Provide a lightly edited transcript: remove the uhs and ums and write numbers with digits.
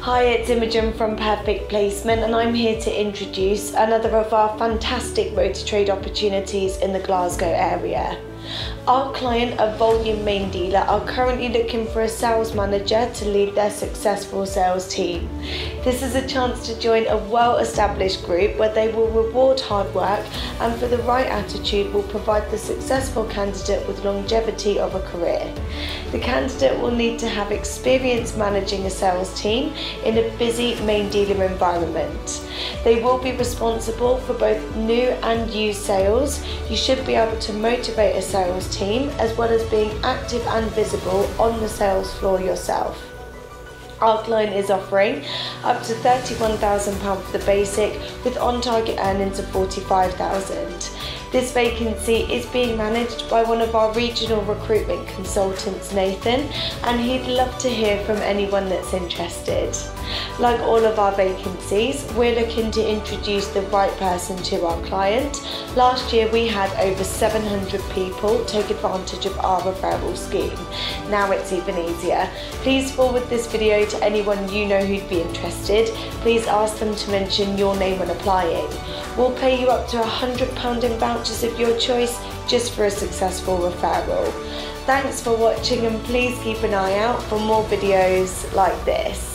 Hi, it's Imogen from Perfect Placement, and I'm here to introduce another of our fantastic motor trade opportunities in the Glasgow area. Our client, a volume main dealer, are currently looking for a sales manager to lead their successful sales team. This is a chance to join a well-established group where they will reward hard work and, for the right attitude, will provide the successful candidate with longevity of a career. The candidate will need to have experience managing a sales team in a busy main dealer environment. They will be responsible for both new and used sales. You should be able to motivate a sales team as well as being active and visible on the sales floor yourself. Our client is offering up to £31,000 for the basic, with on-target earnings of £45,000. This vacancy is being managed by one of our regional recruitment consultants, Nathan, and he'd love to hear from anyone that's interested. Like all of our vacancies, we're looking to introduce the right person to our client. Last year we had over 700 people take advantage of our referral scheme. Now it's even easier. Please forward this video to anyone you know who'd be interested. Please ask them to mention your name when applying. We'll pay you up to £100 in vouchers of your choice just for a successful referral. Thanks for watching, and please keep an eye out for more videos like this.